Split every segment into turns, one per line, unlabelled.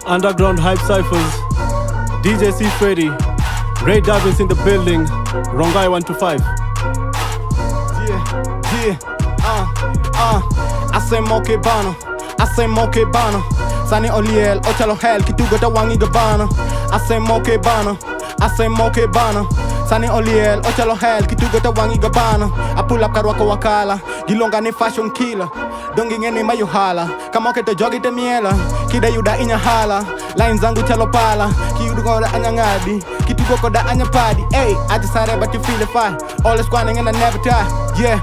Underground Hype Cyphers, DJ C Freddy, Ray Davis in the building, Rongai 125.
I say moke bana, I say moke bana. Sani Oliel, Ochalo Hell, Kitugo Tawangi Gabana. I say moke bana, I say moke bana. Sani Oliel, Ochalo Hell, Kitugo Tawangi Gabana. I pull up Karwako Wakala, Gilonga ni fashion killer. Donging any mayuhala, Kamoke to jogi te miela, Kida yuda inya hala, Lines zangu chalo pala, Kiudugo da anyangadi, Kitugo da anya party. Hey, I decided but you feel the fire. All is squanning and I never die. Yeah.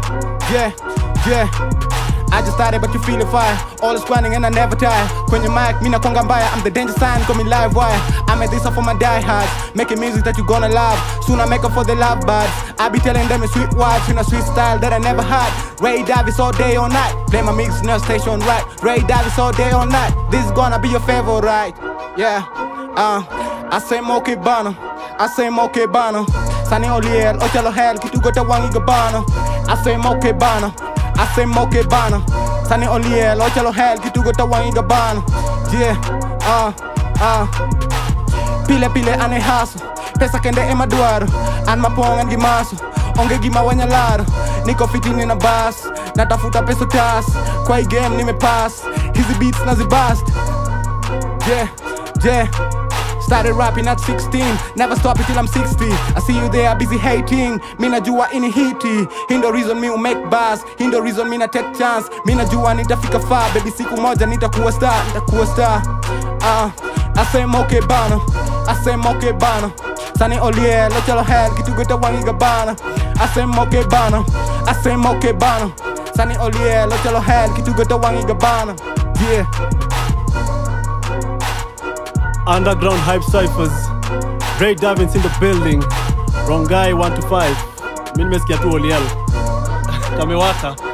I just started but you feel the fire. All is grinding and I never tire. Kwenye mic, mina konga mbaya. I'm the danger sign, call me live wire. I made this up for my diehards, making music that you gonna love. Soon I make up for the love buds. I be telling them a sweet words in a sweet style that I never had. Ray Davis all day all night. Play my mix in a station right. Ray Davis all day all night. This is gonna be your favorite. Yeah, I say moke bana, I say moke bana. Sani Oliel, Ochalo Hell, Kitugo Tawangi Gabana. I say moke bana, I say moke bana. Sani Oliel, Ochalo Hell, Kitugo Tawangi Gabana. Yeah, Pile ane haso, pesa kende ema duaro. An mapong an gimaso, onge gima wanyalaro. Niko fitini na bass, natafuta peso tas. Kwa hii game nimepass, hizi beats nazibast. Yeah. Started rapping at 16, never stop it till I'm 60. I see you there busy hating, mina jua ini hiti. Hindo reason me make bars, hindo reason mina take chance. Mina jua nitafika far, baby siku moja nitakuwa star. I say moke bana, I say moke bana. Sani Oliel, Ochalo Hell, Kitugo Tawangi Gabana. I say moke bana, I say moke bana. Sani Oliel, Ochalo Hell, Kitugo Tawangi Gabana. Yeah.
Underground Hype Cyphers, Ray Davis in the building, Rongai 125. Mimi nimesikia tu Oliel. Kamewaka.